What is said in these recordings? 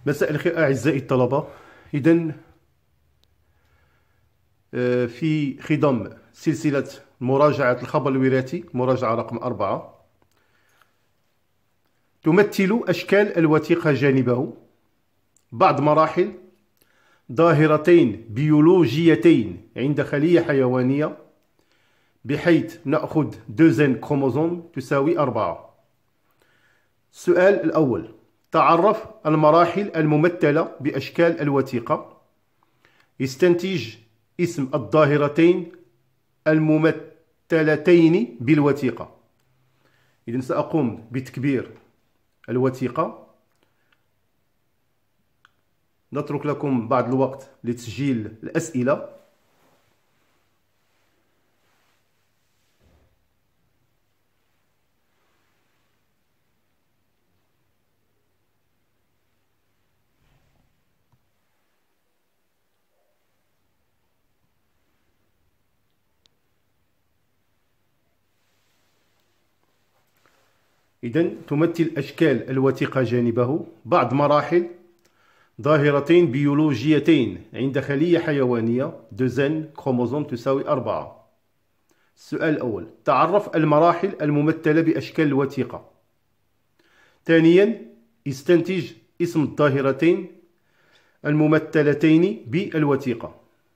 مساء الخير أعزائي الطلبة. إذن في خضم سلسلة مراجعة الخبر الوراثي، مراجعة رقم 4. تمثل أشكال الوثيقة جانبه بعض مراحل ظاهرتين بيولوجيتين عند خلية حيوانية، بحيث نأخذ 2 كروموزوم تساوي 4. السؤال الأول: تعرف المراحل الممثلة بأشكال الوثيقة. يستنتج اسم الظاهرتين الممثلتين بالوثيقة. إذن سأقوم بتكبير الوثيقة. نترك لكم بعض الوقت لتسجيل الأسئلة. إذن تمثل أشكال الوثيقة جانبه بعض مراحل ظاهرتين بيولوجيتين عند خلية حيوانية، 2 كروموزوم تساوي 4. السؤال الأول: تعرف المراحل الممثلة بأشكال الوثيقة. ثانيا: استنتج اسم الظاهرتين الممثلتين بالوثيقة.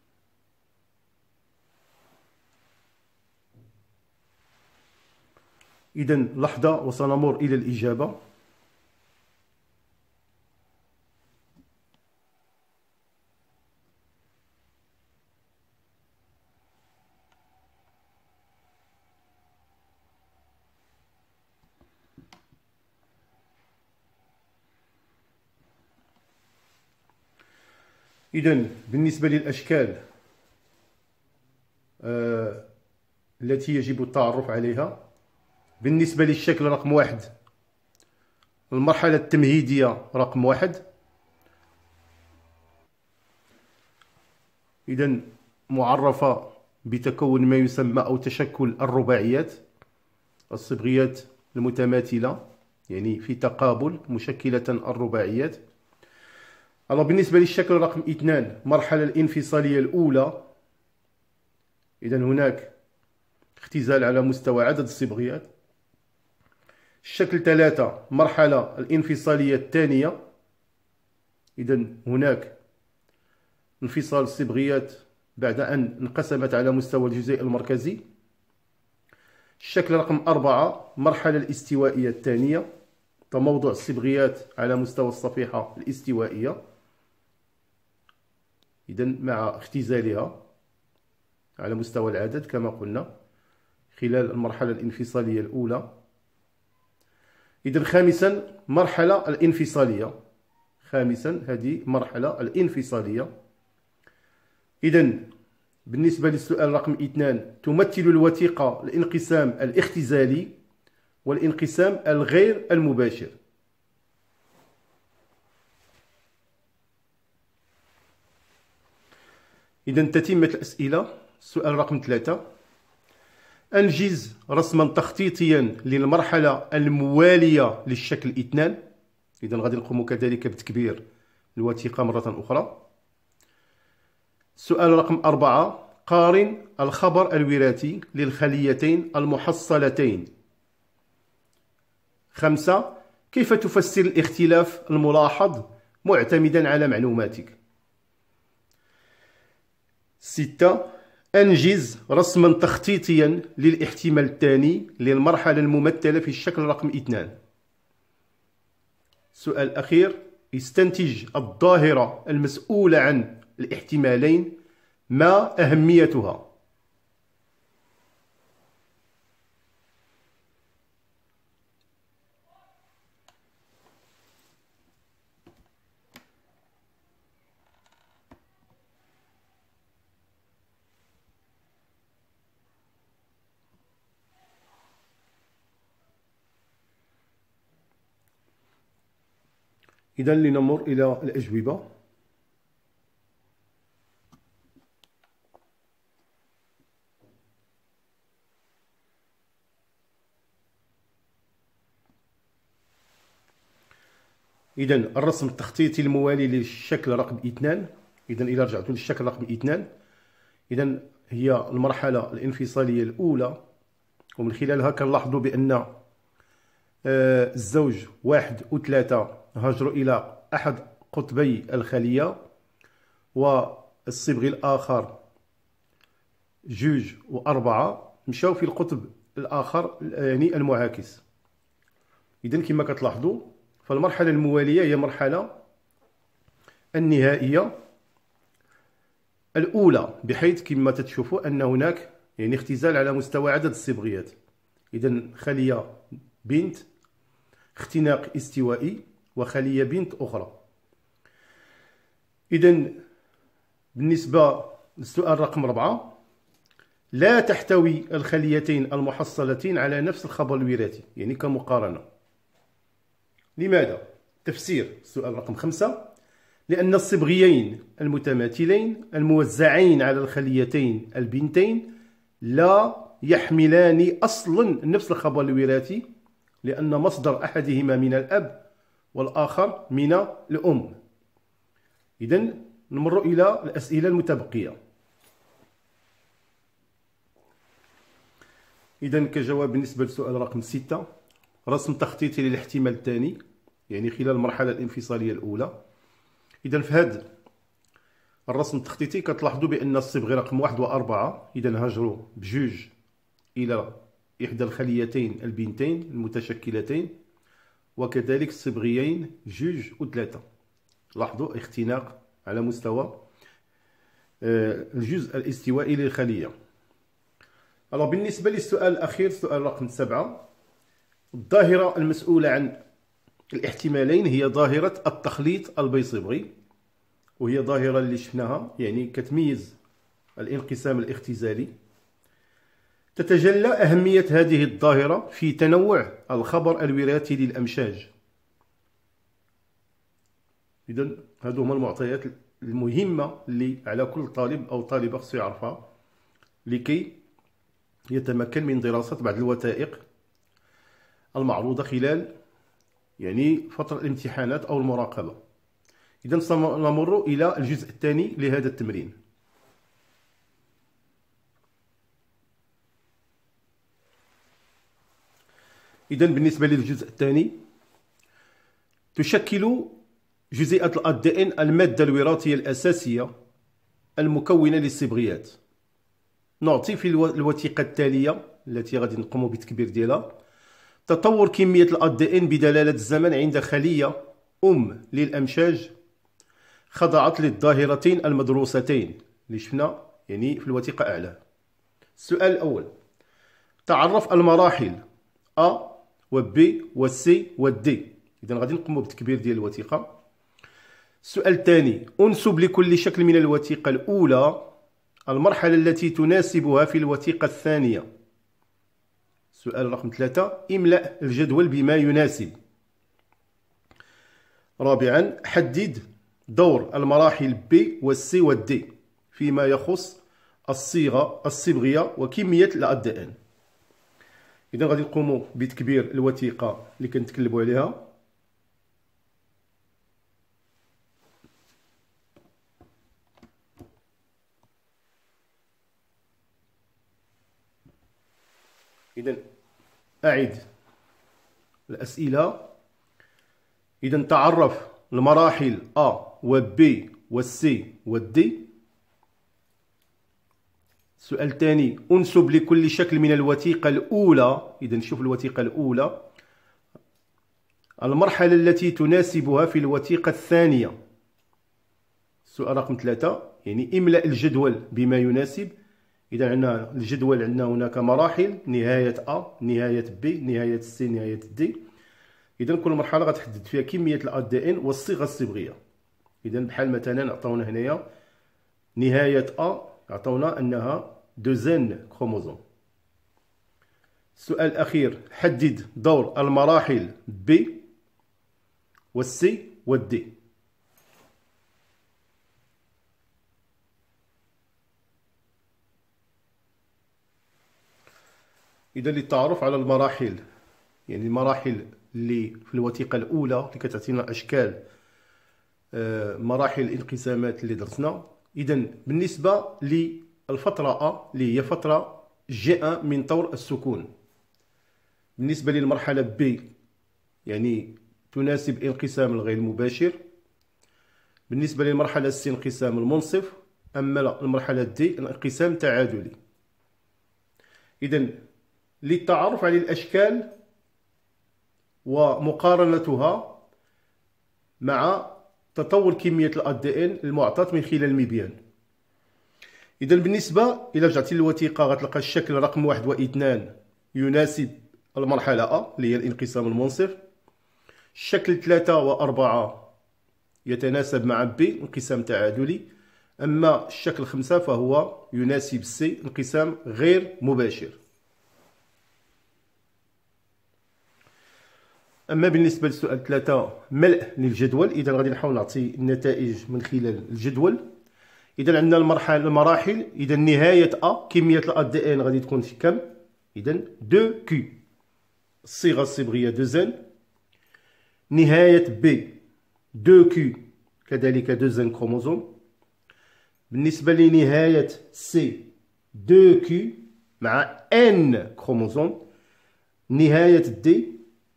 إذن لحظة وسنمر إلى الإجابة. إذن بالنسبة للأشكال التي يجب التعرف عليها، بالنسبة للشكل رقم 1، المرحلة التمهيدية رقم 1. إذن معرفة بتكون ما يسمى أو تشكل الرباعيات، الصبغيات المتماثلة، يعني في تقابل مشكلة الرباعيات. بالنسبة للشكل رقم 2، المرحلة الانفصالية الأولى، إذن هناك اختزال على مستوى عدد الصبغيات. الشكل 3، المرحلة الانفصالية الثانية، إذن هناك انفصال الصبغيات بعد أن انقسمت على مستوى الجزيء المركزي. الشكل رقم 4، المرحلة الاستوائية الثانية، تموضع الصبغيات على مستوى الصفيحة الاستوائية، إذن مع اختزالها على مستوى العدد كما قلنا خلال المرحلة الانفصالية الأولى. إذن خامسا، مرحلة الانفصالية. هذه مرحلة الانفصالية. إذن بالنسبة للسؤال رقم 2، تمثل الوثيقة الانقسام الاختزالي والانقسام الغير المباشر. إذن تتمة الأسئلة. السؤال رقم 3: أنجز رسما تخطيطيا للمرحلة الموالية للشكل 2. إذن غادي نقوم كذلك بتكبير الوثيقة مرة أخرى. السؤال رقم 4: قارن الخبر الوراثي للخليتين المحصلتين. 5: كيف تفسر الاختلاف الملاحظ معتمدا على معلوماتك. 6: أنجز رسما تخطيطيا للاحتمال الثاني للمرحلة الممثلة في الشكل رقم 2. السؤال الأخير: استنتج الظاهرة المسؤولة عن الاحتمالين، ما أهميتها. إذن لنمر إلى الأجوبة. إذا الرسم التخطيطي الموالي للشكل رقم 2. إذا إلى رجعت للشكل رقم 2، إذا هي المرحلة الانفصالية الأولى، ومن خلالها كنلاحظوا بأن الزوج 1 و3 هاجروا إلى أحد قطبي الخلية، والصبغي الآخر 2 و4 مشاو في القطب الآخر يعني المعاكس. إذا كما كتلاحظوا فالمرحلة الموالية هي المرحلة النهائية الأولى، بحيث كما تشوفوا أن هناك يعني اختزال على مستوى عدد الصبغيات. إذا خلية بنت، اختناق استوائي، وخلية بنت أخرى. إذا بالنسبة للسؤال رقم 4، لا تحتوي الخليتين المحصلتين على نفس الخبر الوراثي، يعني كمقارنة. لماذا؟ تفسير السؤال رقم 5، لأن الصبغيين المتماثلين الموزعين على الخليتين البنتين لا يحملان أصلا نفس الخبر الوراثي، لأن مصدر أحدهما من الأب والآخر من الأم. إذن نمر إلى الأسئلة المتبقية. إذن كجواب بالنسبة للسؤال رقم 6، رسم تخطيطي للاحتمال الثاني، يعني خلال المرحلة الانفصالية الأولى. إذن في هذا الرسم التخطيطي كتلاحظوا بأن الصبغي رقم 1 و4 إذن هاجروا بجوج إلى إحدى الخليتين البنتين المتشكلتين، وكذلك الصبغيين 2 و3 لاحظوا اختناق على مستوى الجزء الاستوائي للخلية. بالنسبة للسؤال الأخير، سؤال رقم 7، الظاهرة المسؤولة عن الاحتمالين هي ظاهرة التخليط البيصبغي، وهي ظاهرة اللي شفناها يعني كتميز الانقسام الاختزالي. تتجلى أهمية هذه الظاهرة في تنوع الخبر الوراثي للأمشاج. إذن هذو هما المعطيات المهمة اللي على كل طالب أو طالبة خصو يعرفها لكي يتمكن من دراسة بعض الوثائق المعروضة خلال يعني فترة الامتحانات أو المراقبة. إذن سنمر إلى الجزء الثاني لهذا التمرين. إذن بالنسبة للجزء الثاني، تشكل جزيئات الADN المادة الوراثية الأساسية المكونة للصبغيات. نعطي في الوثيقة التالية التي غادي نقوم بالتكبير ديالها تطور كمية الADN بدلالة الزمن عند خلية للأمشاج خضعت للظاهرتين المدروستين اللي شفنا يعني في الوثيقة أعلى. السؤال الأول، تعرف المراحل A و B و C و D. إذا غادي نقوم بالتكبير ديال الوثيقة. السؤال الثاني، أنسب لكل شكل من الوثيقة الأولى المرحلة التي تناسبها في الوثيقة الثانية. سؤال رقم 3، املأ الجدول بما يناسب. رابعا، حدد دور المراحل B و C و D فيما يخص الصبغية وكمية الADN. إذا غادي نقوموا بتكبير الوثيقة اللي كنتكلموا عليها. إذا أعد الأسئلة. إذا تعرف المراحل A و B و C و D. السؤال الثاني، أنسب لكل شكل من الوثيقة الأولى. إذا نشوف الوثيقة الأولى المرحلة التي تناسبها في الوثيقة الثانية. السؤال رقم 3، يعني املأ الجدول بما يناسب. إذا عندنا الجدول، عندنا هناك مراحل، نهاية A، نهاية B، نهاية C، نهاية D. إذا كل مرحلة غتحدد فيها كمية الADN والصيغة الصبغية. إذا بحال مثلا عطاونا هنايا نهاية A، عطاونا أنها 2 كروموزوم. السؤال الأخير، حدد دور المراحل B و C و D. إذا للتعرف على المراحل، يعني المراحل اللي في الوثيقة الأولى اللي كتعطينا أشكال مراحل الانقسامات اللي درسنا. إذا بالنسبة للفترة أ اللي هي فترة جاء من طور السكون، بالنسبة للمرحلة ب يعني تناسب الانقسام الغير مباشر، بالنسبة للمرحلة س انقسام المنصف، أما المرحلة د الانقسام تعادلي. إذا للتعرف على الأشكال ومقارنتها مع تطور كمية الADN المعطاة من خلال المبيان. إذا بالنسبة إلى رجعتي للوثيقة غتلقى الشكل رقم 1 و 2 يناسب المرحلة أ اللي هي الانقسام المنصف، الشكل 3 و 4 يتناسب مع ب انقسام تعادلي، أما الشكل 5 فهو يناسب س انقسام غير مباشر. أما بالنسبة للسؤال 3 ملء للجدول، إذا غادي نحاول نعطي النتائج من خلال الجدول. إذا عندنا المراحل، إذا نهاية أ كمية الADN غادي تكون في كم؟ إذا 2 كيو، الصيغة الصبغية 2 n. نهاية ب 2 كيو كذلك 2 n كروموزوم. بالنسبة لنهاية سي 2 كيو مع n كروموزوم. نهاية دي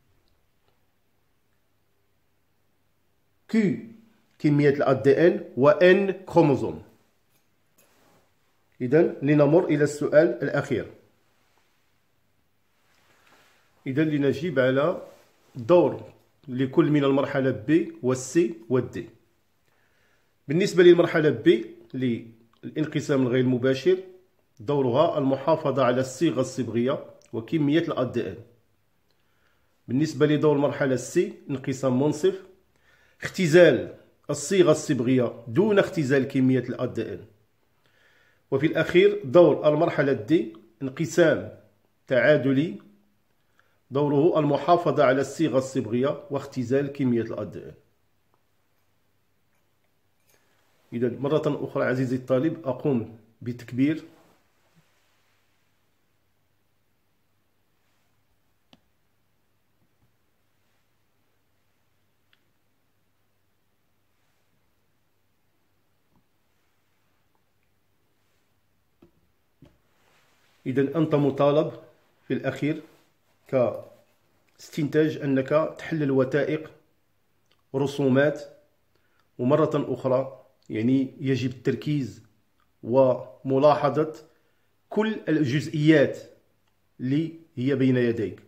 كيو كمية الADN و n كروموزوم. إذا لنمر إلى السؤال الأخير. إذا لنجيب على دور لكل من المرحلة ب والسي والدي. بالنسبة للمرحلة ب للانقسام الغير مباشر، دورها المحافظة على الصيغة الصبغية وكمية الADN. بالنسبة لدور المرحلة سي انقسام منصف، اختزال الصيغة الصبغية دون اختزال كمية الADN. وفي الأخير دور المرحلة دي انقسام تعادلي، دوره المحافظة على الصيغة الصبغية واختزال كمية الADN. إذا مرة أخرى عزيزي الطالب أقوم بتكبير إذا أنت مطالب في الأخير كاستنتاج أنك تحلل وثائق ورسومات، ومرة أخرى يعني يجب التركيز وملاحظة كل الجزئيات اللي هي بين يديك.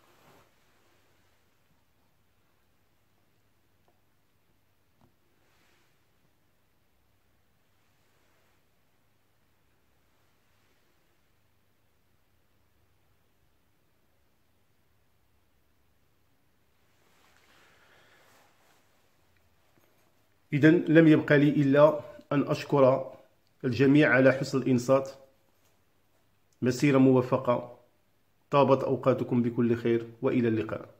إذا لم يبقى لي إلا أن أشكر الجميع على حسن الإنصات. مسيرة موفقة، طابت أوقاتكم بكل خير، وإلى اللقاء.